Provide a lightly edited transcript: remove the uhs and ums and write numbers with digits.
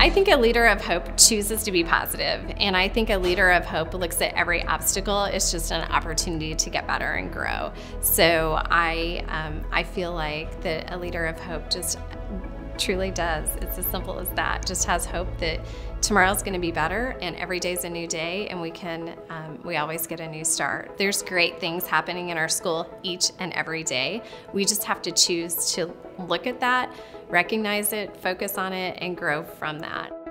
I think a leader of hope chooses to be positive, and I think a leader of hope looks at every obstacle as just an opportunity to get better and grow. So I feel like that a leader of hope just truly does. It's as simple as that. Just has hope that tomorrow's going to be better, and every day's a new day, and we always get a new start. There's great things happening in our school each and every day. We just have to choose to look at that, recognize it, focus on it, and grow from that.